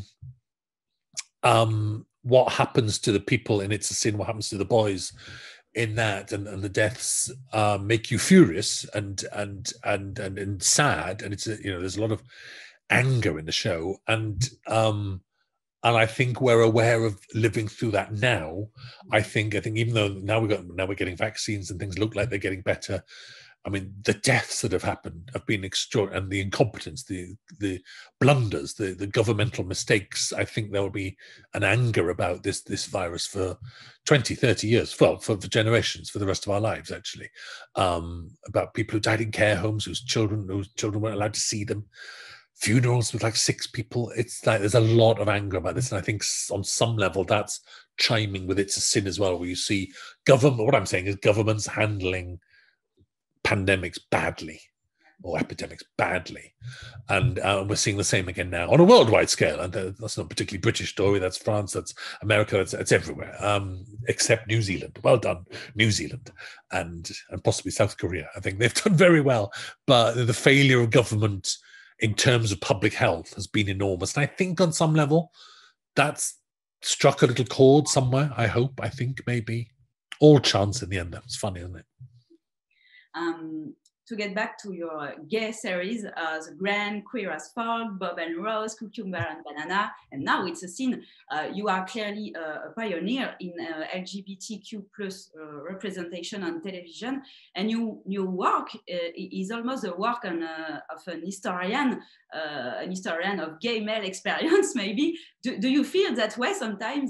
what happens to the people in It's a Sin, what happens to the boys in that, and the deaths make you furious and sad, and it's there's a lot of anger in the show, and I think we're aware of living through that now. I think even though now we're getting vaccines and things look like they're getting better, I mean, the deaths that have happened have been extraordinary, and the incompetence, the blunders, the governmental mistakes. I think there will be an anger about this virus for 20, 30 years, well, for generations, for the rest of our lives, actually, about people who died in care homes, whose children weren't allowed to see them, funerals with like 6 people. It's like there's a lot of anger about this, and I think on some level that's chiming with It's a Sin as well, where you see government. What I'm saying is governments handling pandemics badly, or epidemics badly, and we're seeing the same again now on a worldwide scale. And that's not a particularly British story. That's France, that's America, it's everywhere, except New Zealand. Well done, New Zealand, and possibly South Korea. I think they've done very well, but the failure of government in terms of public health has been enormous. And I think on some level that's struck a little chord somewhere. I think maybe all chance in the end. It's funny, isn't it? To get back to your gay series, The Grand, Queer as Folk, Bob and Rose, Cucumber and Banana, and now It's a Sin, you are clearly a pioneer in LGBTQ plus representation on television, and your work is almost the work of an historian of gay male experience, maybe. Do you feel that way sometimes?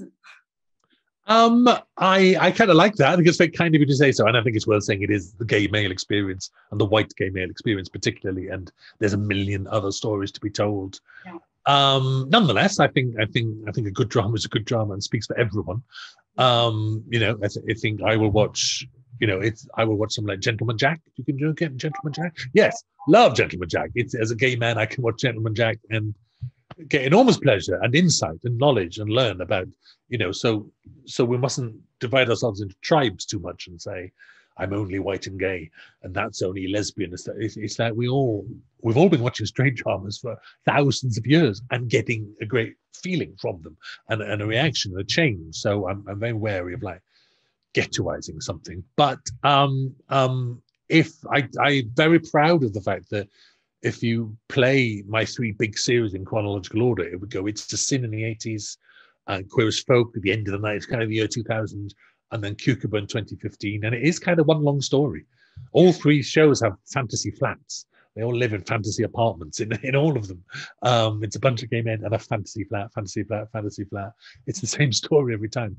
I kind of like that. I think it's very kind of you to say so, and I think it's worth saying it is the gay male experience and the white gay male experience particularly, and there's a million other stories to be told. Yeah. Nonetheless, I think a good drama is a good drama and speaks for everyone. You know, I think I will watch. You know, I will watch something like Gentleman Jack. You can get Gentleman Jack. Yes, love Gentleman Jack. It's, as a gay man, I can watch Gentleman Jack and get enormous pleasure and insight and knowledge and learn about, you know, so we mustn't divide ourselves into tribes too much and say I'm only white and gay and that's only lesbian. It's like we've all been watching straight dramas for thousands of years and getting a great feeling from them and a reaction and a change. So I'm very wary of like ghettoizing something, but if I'm very proud of the fact that if you play my 3 big series in chronological order, it would go It's a Sin in the 80s, Queer as Folk at the end of the night, kind of the year 2000, and then Cucumber in 2015. And it is kind of one long story. All 3 shows have fantasy flats. They all live in fantasy apartments in all of them. It's a bunch of gay men and a fantasy flat, fantasy flat, fantasy flat. It's the same story every time.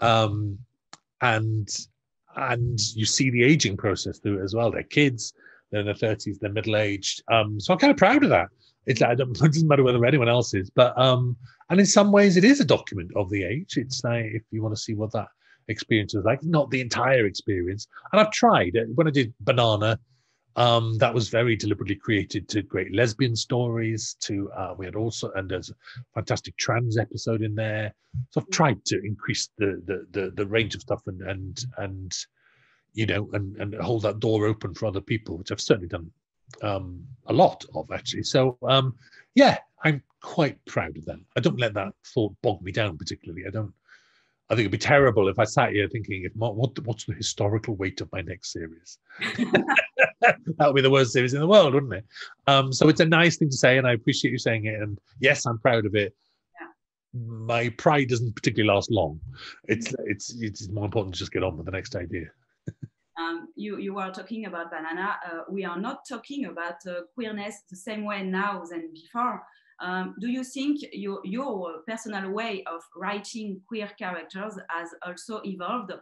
And you see the aging process through it as well. They're kids. They're in their 30s, they're middle-aged. So I'm kind of proud of that. It's like, it doesn't matter whether anyone else is, but and in some ways it is a document of the age. It's like, if you want to see what that experience was like, not the entire experience. And I've tried when I did Banana, that was very deliberately created to great lesbian stories. We had also, and there's a fantastic trans episode in there. So I've tried to increase the range of stuff and you know, and hold that door open for other people, which I've certainly done a lot of, actually. So, yeah, I'm quite proud of them. I don't let that thought bog me down particularly. I think it'd be terrible if I sat here thinking, what's the historical weight of my next series? That would be the worst series in the world, wouldn't it? So it's a nice thing to say, and I appreciate you saying it. And yes, I'm proud of it. Yeah. My pride doesn't particularly last long. It's more important to just get on with the next idea. You were talking about Banana. We are not talking about queerness the same way now than before. Do you think your personal way of writing queer characters has also evolved?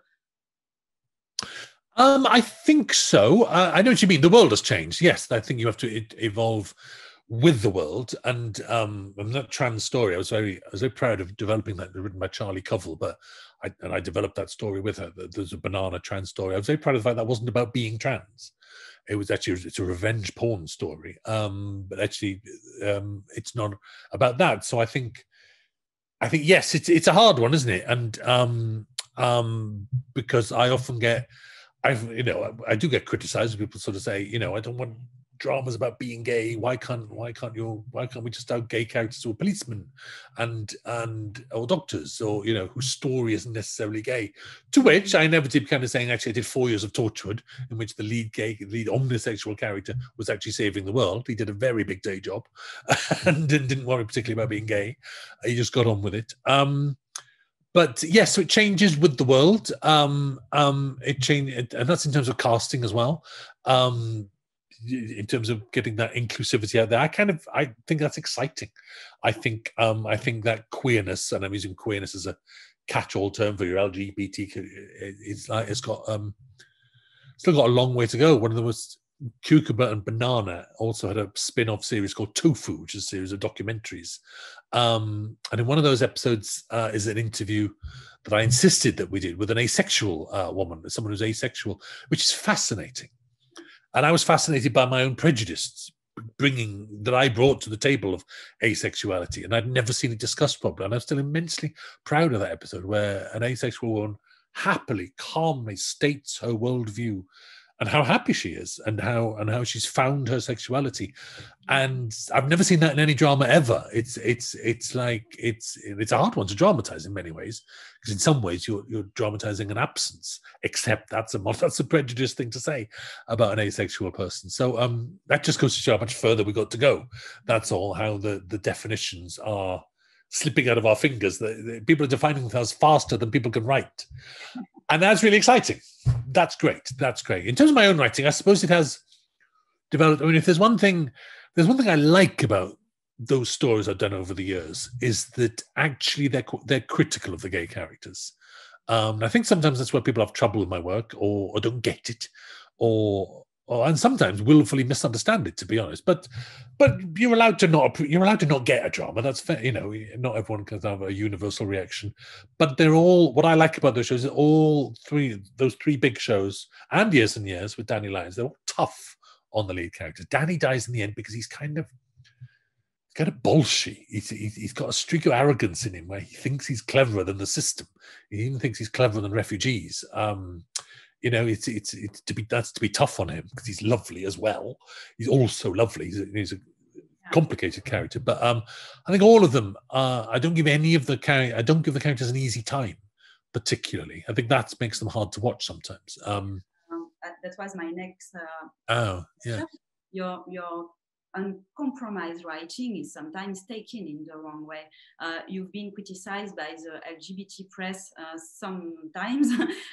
I think so. I know what you mean. The world has changed. Yes, I think you have to evolve with the world. And that trans story, I was very proud of developing that, written by Charlie Covell, but I developed that story with her. There's a Banana trans story. I was very proud of the fact that wasn't about being trans. It's a revenge porn story. But actually, it's not about that. So I think yes, it's a hard one, isn't it? And because I often I do get criticized. People sort of say, I don't want dramas about being gay. Why can't we just have gay characters who are policemen or doctors, or whose story isn't necessarily gay? To which I never did kind of saying, actually, I did 4 years of Torchwood, in which the lead omnisexual character was actually saving the world. He did a very big day job and didn't worry particularly about being gay. He just got on with it. But yes, so it changes with the world. It changed, and that's in terms of casting as well. In terms of getting that inclusivity out there, I think that's exciting. I think that queerness, and I'm using queerness as a catch-all term for your LGBT, it's got still got a long way to go. One of the most Cucumber and Banana also had a spin-off series called Tofu, which is a series of documentaries. And in one of those episodes is an interview that I insisted that we did with an asexual woman, someone who's asexual, which is fascinating. And I was fascinated by my own prejudice that I brought to the table of asexuality, and I'd never seen it discussed properly. And I'm still immensely proud of that episode where an asexual woman happily, calmly states her worldview and how happy she is, and how she's found her sexuality. And I've never seen that in any drama ever. It's a hard one to dramatize in many ways, because in some ways you're dramatizing an absence. Except that's a prejudiced thing to say about an asexual person. So that just goes to show how much further we got to go. That's all. How the definitions are slipping out of our fingers. The people are defining themselves faster than people can write. And that's really exciting. That's great. That's great. In terms of my own writing, I suppose it has developed. I mean, if there's one thing I like about those stories I've done over the years, is that actually they're critical of the gay characters. I think sometimes that's where people have trouble with my work, or don't get it, and sometimes willfully misunderstand it, to be honest. But you're allowed to not get a drama. That's fair. You know, not everyone can have a universal reaction. But they're all, what I like about those shows is those three big shows, and Years and Years with Danny Lyons, they're all tough on the lead characters. Danny dies in the end because he's kind of bullshit. He's got a streak of arrogance in him where he thinks he's cleverer than the system. He even thinks he's cleverer than refugees. You know, it's to be tough on him, because he's lovely as well. He's also lovely. He's a complicated character, but I think all of them. I don't give the characters an easy time, particularly. I think that makes them hard to watch sometimes. That was my next. Oh yeah. Your uncompromised writing is sometimes taken in the wrong way. You've been criticized by the LGBT press sometimes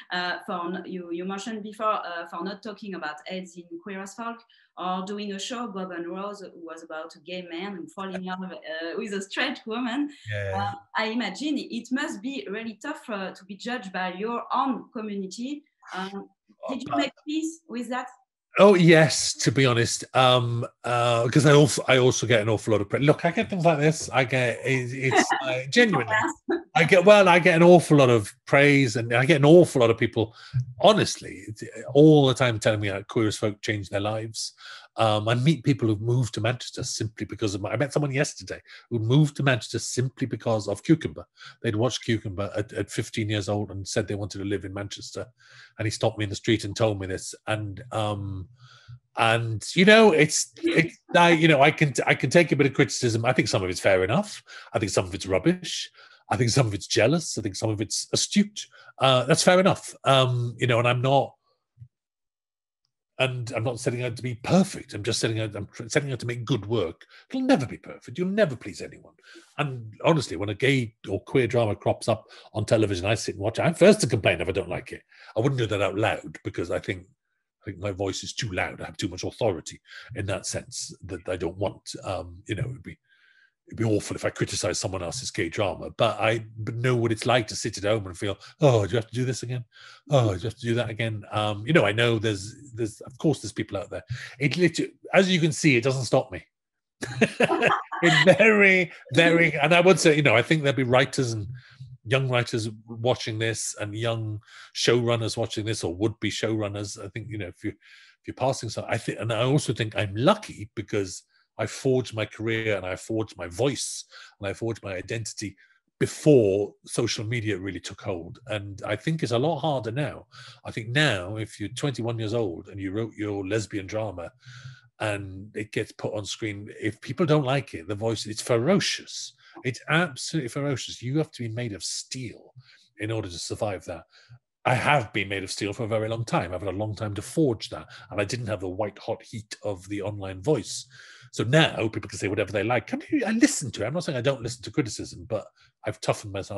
you mentioned before for not talking about AIDS in Queer as Folk, or doing a show, Bob and Rose, who was about a gay man and falling in love with a straight woman. Yeah. I imagine it must be really tough to be judged by your own community. Did you make peace with that? Oh yes, to be honest, because I also get an awful lot of praise. Look, I get things like this. I get it's genuinely. I get an awful lot of praise, and I get an awful lot of people, honestly, all the time telling me how Queer as Folk changed their lives. I meet people who've moved to Manchester simply because of I met someone yesterday who moved to Manchester simply because of Cucumber. They'd watched Cucumber at 15 years old and said they wanted to live in Manchester. And he stopped me in the street and told me this. And you know, I can take a bit of criticism. I think some of it's fair enough. I think some of it's rubbish. I think some of it's jealous. I think some of it's astute. That's fair enough. You know, and I'm not setting out to be perfect. I'm setting out to make good work. It'll never be perfect. You'll never please anyone. And honestly, when a gay or queer drama crops up on television, I sit and watch it. I'm first to complain if I don't like it. I wouldn't do that out loud, because I think my voice is too loud. I have too much authority in that sense that I don't want. You know, it'd be awful if I criticize someone else's gay drama, but I know what it's like to sit at home and feel, oh, do you have to do this again? Oh, do you have to do that again? You know, I know there's of course there's people out there. It literally, as you can see, it doesn't stop me. It's very, very, and I would say, you know, I think there'll be writers and young writers watching this, and young showrunners watching this, or would-be showrunners. I think, you know, if you're passing something, and I also think I'm lucky because I forged my career, and I forged my voice, and I forged my identity before social media really took hold. And I think it's a lot harder now. I think now, if you're 21 years old and you wrote your lesbian drama and it gets put on screen, if people don't like it, the voice, it's ferocious. It's absolutely ferocious. You have to be made of steel in order to survive that. I have been made of steel for a very long time. I've had a long time to forge that. And I didn't have the white hot heat of the online voice. So now people can say whatever they like. I listen to it. I'm not saying I don't listen to criticism, but I've toughened myself up.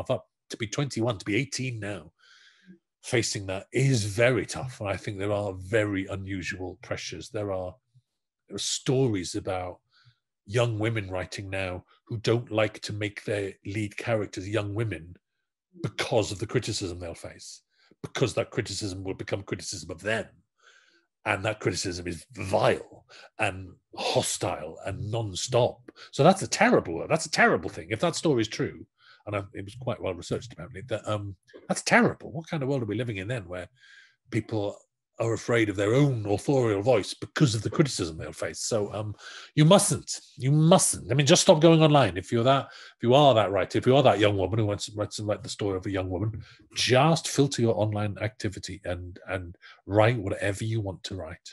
to be 21, to be 18 now, facing that is very tough. And I think there are very unusual pressures. There are stories about young women writing now who don't like to make their lead characters young women because of the criticism they'll face, because that criticism will become criticism of them. And that criticism is vile and hostile and non-stop. So that's a terrible thing. If that story is true, and it was quite well researched apparently, that's terrible. What kind of world are we living in then, where people are afraid of their own authorial voice because of the criticism they'll face? So you mustn't. I mean, just stop going online. If you are that writer, if you are that young woman who wants to write the story of a young woman, just filter your online activity and write whatever you want to write.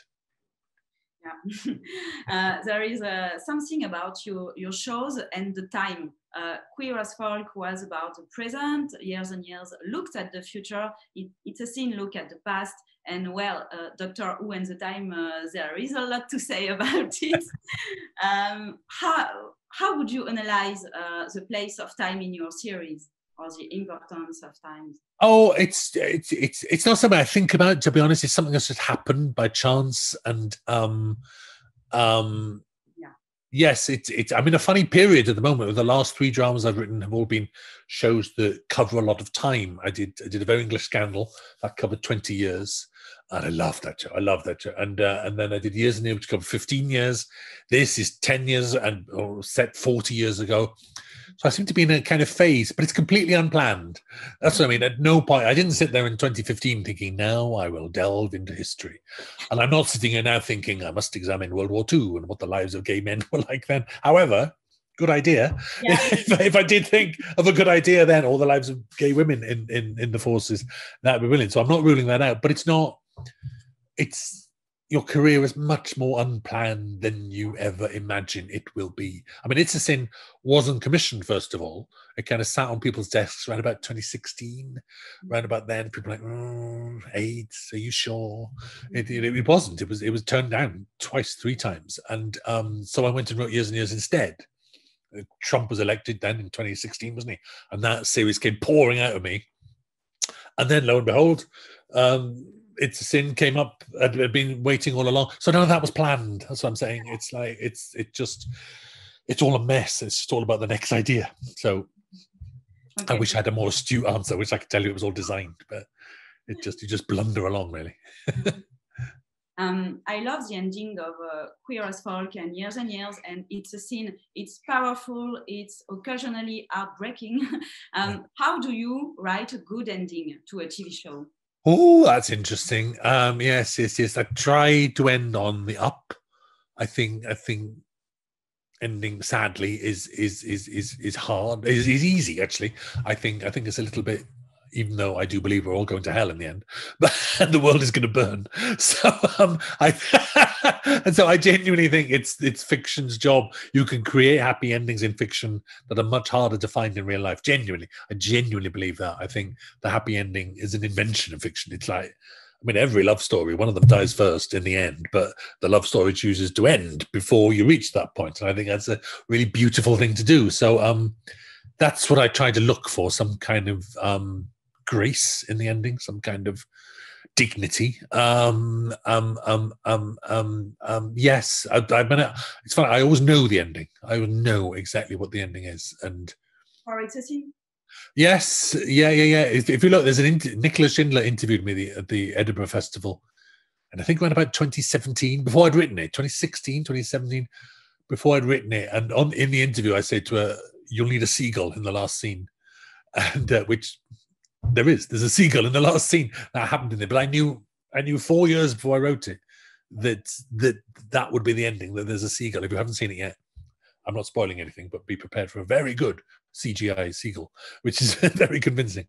Yeah. There is something about your shows and the time. Queer as Folk was about the present, years and years looked at the future. It's a scene look at the past. And well, Doctor Who and the time, there is a lot to say about it. How would you analyze the place of time in your series, or the importance of time? Oh, it's not something I think about, to be honest. It's something that's just happened by chance. And yes, I'm in a funny period at the moment. The last 3 dramas I've written have all been shows that cover a lot of time. I did A Very English Scandal that covered 20 years, and I loved that show. And then I did Years and Years, which covered 15 years. This is 10 years and set 40 years ago. So I seem to be in a kind of phase, but it's completely unplanned. That's what I mean. At no point, I didn't sit there in 2015 thinking, now I will delve into history. And I'm not sitting here now thinking I must examine World War II and what the lives of gay men were like then. However, good idea. Yeah. If I did think of a good idea then, all the lives of gay women in the forces, that would be brilliant. So I'm not ruling that out, but your career is much more unplanned than you ever imagine it will be. I mean, It's a Sin wasn't commissioned, first of all. It kind of sat on people's desks around about 2016. Around about then, people were like, AIDS, are you sure? It wasn't. It was turned down 3 times. And so I went and wrote Years and Years instead. Trump was elected then in 2016, wasn't he? And that series came pouring out of me. And then, lo and behold, It's a Sin came up. I'd been waiting all along, so none of that was planned. That's what I'm saying. It's like it's all a mess. It's just all about the next idea. So okay. I wish I had a more astute answer. Which I could tell you it was all designed, but you just blunder along really. I love the ending of Queer as Folk and Years, and It's a Sin. It's powerful. It's occasionally heartbreaking. How do you write a good ending to a TV show? Oh, that's interesting. Yes. I try to end on the up. I think ending sadly is hard. Is easy actually. I think it's a little bit. Even though I do believe we're all going to hell in the end, but the world is going to burn. So and so I genuinely think it's fiction's job. You can create happy endings in fiction that are much harder to find in real life. I genuinely believe that. I think the happy ending is an invention of fiction. It's like, I mean, every love story, one of them dies first in the end, but the love story chooses to end before you reach that point. And I think that's a really beautiful thing to do. So that's what I try to look for, some kind of grace in the ending, some kind of dignity. Yes, it's funny. I always know the ending. I would know exactly what the ending is. And or It's a Sin. Yes, yeah. If you look, there's Nicola Schindler interviewed me at the Edinburgh Festival, and I think around about 2017, before I'd written it, 2016, 2017, before I'd written it, and in the interview, I said to her, "You'll need a seagull in the last scene," and which. There's a seagull in the last scene that happened in there, but I knew 4 years before I wrote it that would be the ending, that there's a seagull. If you haven't seen it yet, I'm not spoiling anything, but be prepared for a very good CGI seagull, which is very convincing.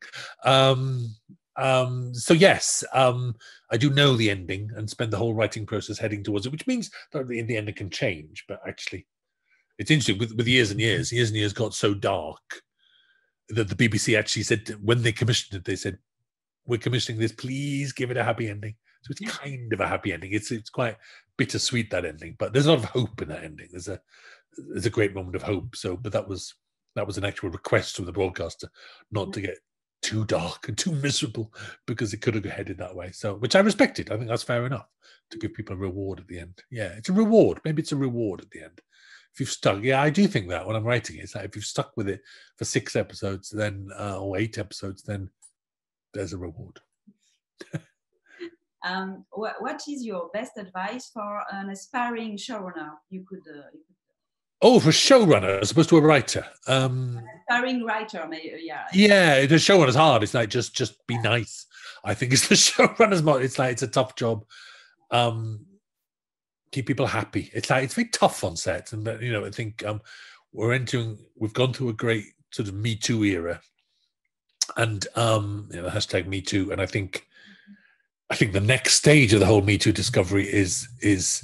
So yes, I do know the ending and spend the whole writing process heading towards it, which means that in the end it can change, but actually it's interesting with Years and Years got so dark that the BBC actually said, when they commissioned it, they said, "We're commissioning this, please give it a happy ending." So it's kind of a happy ending. It's quite bittersweet, that ending, but there's a lot of hope in that ending. There's a great moment of hope. So, but that was an actual request from the broadcaster, not to get too dark and too miserable because it could have headed that way. So, which I respected. I think that's fair enough to give people a reward at the end. Yeah, it's a reward. Maybe it's a reward at the end. If you've stuck, yeah, I do think that when I'm writing it, it's like if you've stuck with it for 6 episodes, then or 8 episodes, then there's a reward. What is your best advice for an aspiring showrunner? You could Oh, for a showrunner as opposed to a writer. Aspiring writer, maybe, yeah. Yeah, the showrunner's hard. It's like just be nice. I think it's the showrunner's motto. It's like it's a tough job. Keep people happy. It's like it's very tough on set, and you know, I think we've gone through a great sort of Me Too era, and you know, hashtag Me Too, and I think the next stage of the whole Me Too discovery is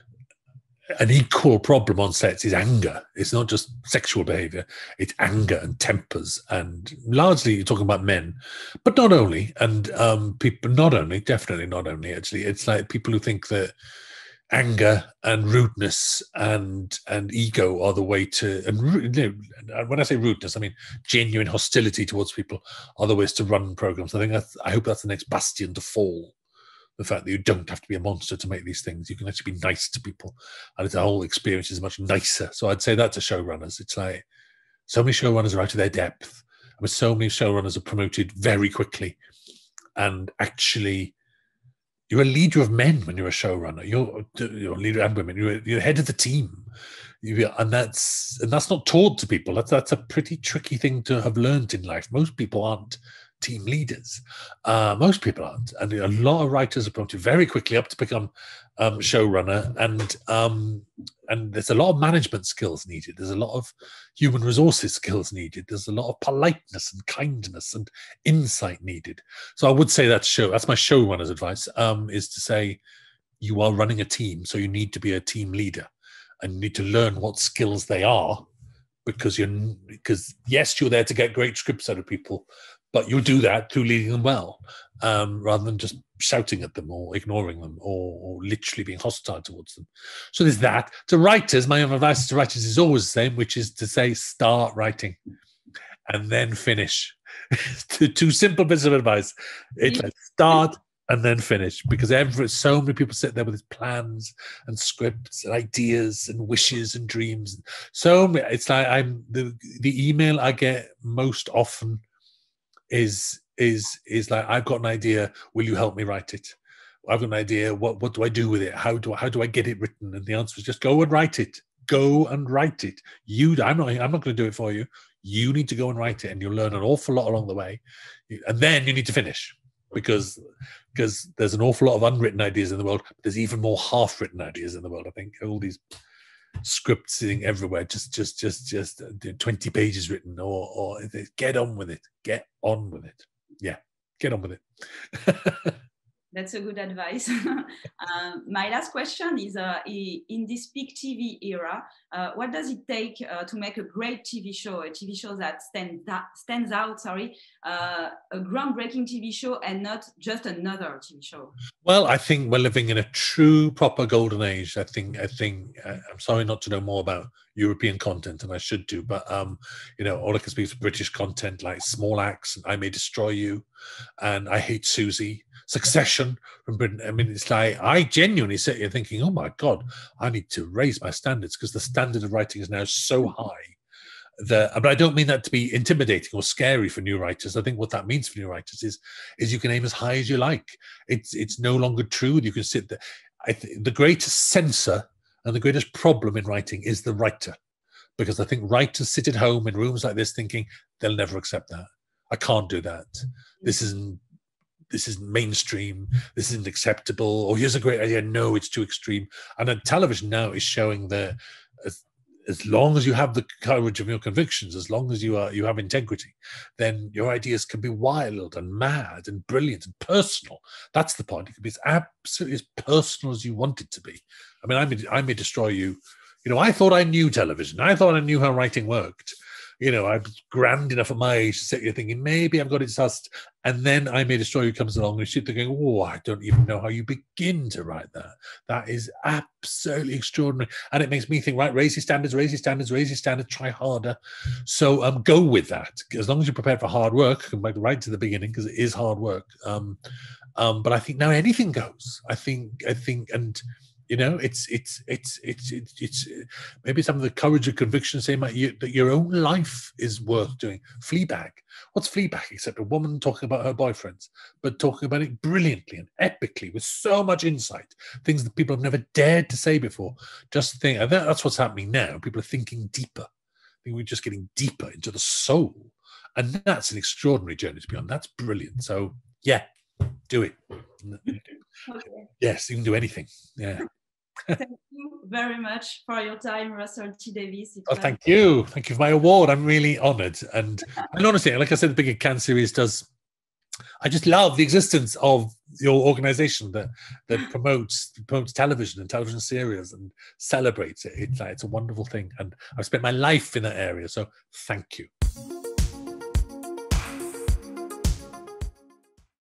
an equal problem on sets is anger. It's not just sexual behavior, it's anger and tempers, and largely you're talking about men, but not only, and definitely not only, actually. It's like people who think that anger and rudeness and ego are the way to, and you know, when I say rudeness, I mean genuine hostility towards people are the ways to run programs. I hope that's the next bastion to fall. The fact that you don't have to be a monster to make these things. You can actually be nice to people. And the whole experience is much nicer. So I'd say that to showrunners. It's like so many showrunners are out of their depth. I mean, so many showrunners are promoted very quickly. And actually, you're a leader of men when you're a showrunner. You're a leader and women. You're head of the team. And that's not taught to people. That's a pretty tricky thing to have learned in life. Most people aren't team leaders. Most people aren't, and a lot of writers are promoted very quickly up to become showrunner, and there's a lot of management skills needed. There's a lot of human resources skills needed. There's a lot of politeness and kindness and insight needed. So I would say that's my showrunner's advice, is to say you are running a team, so you need to be a team leader, and you need to learn what skills they are, because yes, you're there to get great scripts out of people, but you'll do that through leading them well, rather than just shouting at them or ignoring them or literally being hostile towards them. So there's that. To writers, my own advice to writers is always the same, which is to say, start writing and then finish. Two simple bits of advice. It's like start and then finish, because so many people sit there with these plans and scripts and ideas and wishes and dreams. So it's like the email I get most often is like, I've got an idea, will you help me write it? I've got an idea, what do I do with it? How do I get it written? And the answer is just go and write it. Go and write it. I'm not going to do it for you. You need to go and write it, and you'll learn an awful lot along the way. And then you need to finish, because there's an awful lot of unwritten ideas in the world, but there's even more half-written ideas in the world. I think all these scripts sitting everywhere, just 20 pages written, or get on with it. Get on with it. Yeah, get on with it. That's a good advice. My last question is, in this peak TV era, what does it take to make a great TV show, a TV show that stands out, a groundbreaking TV show and not just another TV show? Well, I think we're living in a true, proper golden age. I think I'm sorry not to know more about European content, and I should do, but you know, all I can speak is British content like Small Axe and I May Destroy You and I Hate Susie, Succession from Britain. I mean, it's like, I genuinely sit here thinking, oh my God, I need to raise my standards, because the standard of writing is now so high but I don't mean that to be intimidating or scary for new writers. I think what that means for new writers is you can aim as high as you like. It's no longer true. You can sit there. The greatest censor and the greatest problem in writing is the writer, because I think writers sit at home in rooms like this thinking they'll never accept that. I can't do that. This isn't mainstream. This isn't acceptable. Or here's a great idea. No, it's too extreme. And then television now is showing that as long as you have the courage of your convictions, as long as you have integrity, then your ideas can be wild and mad and brilliant and personal. That's the point. It can be as absolutely as personal as you want it to be. I mean, I May Destroy You. You know, I thought I knew television. I thought I knew how writing worked. you know, I was grand enough at my age to sit here thinking, maybe I've got it sussed. And then I made a story who comes along and you sit there going, oh, I don't even know how you begin to write that. That is absolutely extraordinary. And it makes me think, right, raise your standards, raise your standards, raise your standards, try harder. So go with that. As long as you're prepared for hard work, come back right to the beginning, because it is hard work. But I think now anything goes. I think, and you know, it's maybe some of the courage of conviction saying that your own life is worth doing. Fleabag. What's Fleabag except a woman talking about her boyfriends, but talking about it brilliantly and epically with so much insight, things that people have never dared to say before. Just think, and that's what's happening now. People are thinking deeper. I think we're just getting deeper into the soul, and that's an extraordinary journey to be on. That's brilliant. So yeah, do it. Okay. Yes, you can do anything. Yeah. Thank you very much for your time, Russell T Davies. Oh, thank you. Thank you for my award. I'm really honoured. And honestly, like I said, the bigger Cannes series does. I just love the existence of your organisation that promotes television and television series and celebrates it. It's a wonderful thing. And I've spent my life in that area. So thank you.